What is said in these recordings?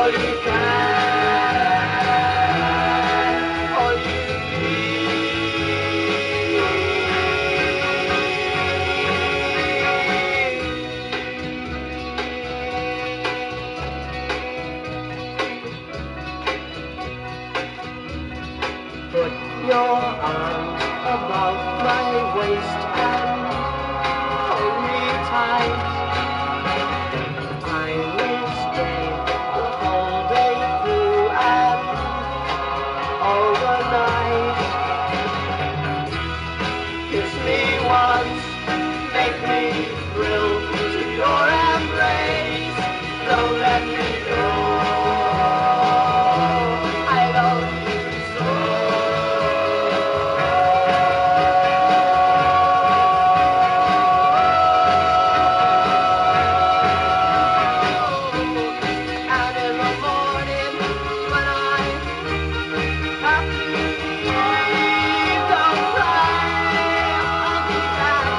all you can, all you Put your arms about my waist and hold me tight. I will stay the whole day through and all the night. Kiss me once, make me thrill to your embrace. Don't let me go. I love you so. And in the morning when I have to leave, don't cry, I'll be back.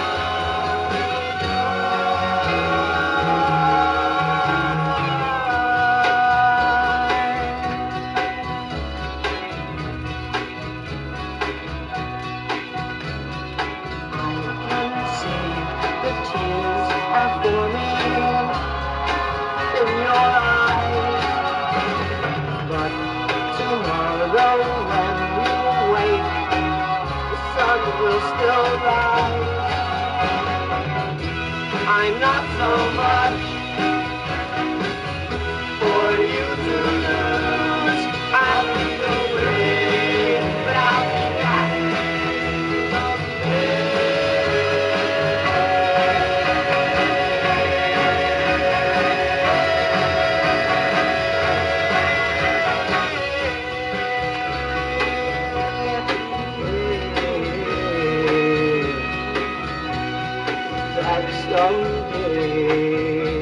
I can see the tears are forming in your eyes, but tomorrow when you wake, the sun will still rise. I'm not so much for you to lose. I'll be away, but I'll be back someday. That someday.